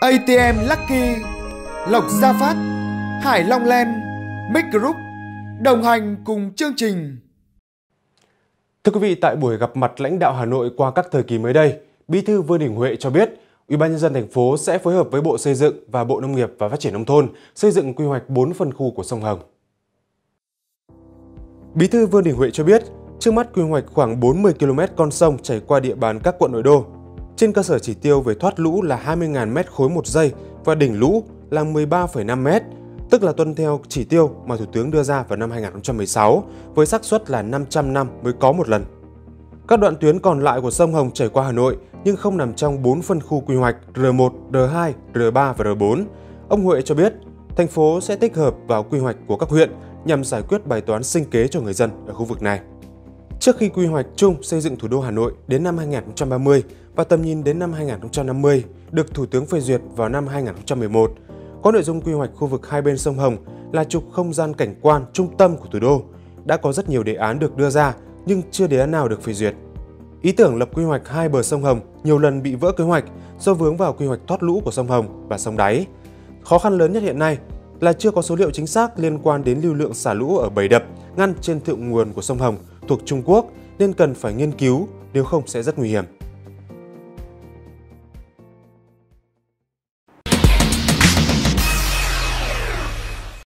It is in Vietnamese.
ATM Lucky, Lộc Gia Phát, Hải Long Land, Mic Group đồng hành cùng chương trình. Thưa quý vị, tại buổi gặp mặt lãnh đạo Hà Nội qua các thời kỳ mới đây, Bí thư Vương Đình Huệ cho biết, Ủy ban nhân dân thành phố sẽ phối hợp với Bộ Xây dựng và Bộ Nông nghiệp và Phát triển nông thôn xây dựng quy hoạch 4 phân khu của sông Hồng. Bí thư Vương Đình Huệ cho biết, trước mắt quy hoạch khoảng 40 km con sông chảy qua địa bàn các quận nội đô. Trên cơ sở chỉ tiêu về thoát lũ là 20.000 m3 một giây và đỉnh lũ là 13,5 m, tức là tuân theo chỉ tiêu mà Thủ tướng đưa ra vào năm 2016 với xác suất là 500 năm mới có một lần. Các đoạn tuyến còn lại của sông Hồng chảy qua Hà Nội nhưng không nằm trong 4 phân khu quy hoạch R1, R2, R3 và R4. Ông Huệ cho biết, thành phố sẽ tích hợp vào quy hoạch của các huyện nhằm giải quyết bài toán sinh kế cho người dân ở khu vực này. Trước khi quy hoạch chung xây dựng thủ đô Hà Nội đến năm 2030 và tầm nhìn đến năm 2050 được Thủ tướng phê duyệt vào năm 2011, có nội dung quy hoạch khu vực hai bên sông Hồng là trục không gian cảnh quan trung tâm của thủ đô. Đã có rất nhiều đề án được đưa ra nhưng chưa đề án nào được phê duyệt. Ý tưởng lập quy hoạch hai bờ sông Hồng nhiều lần bị vỡ kế hoạch do vướng vào quy hoạch thoát lũ của sông Hồng và sông Đáy. Khó khăn lớn nhất hiện nay là chưa có số liệu chính xác liên quan đến lưu lượng xả lũ ở 7 đập ngăn trên thượng nguồn của sông Hồng thuộc Trung Quốc nên cần phải nghiên cứu, nếu không sẽ rất nguy hiểm.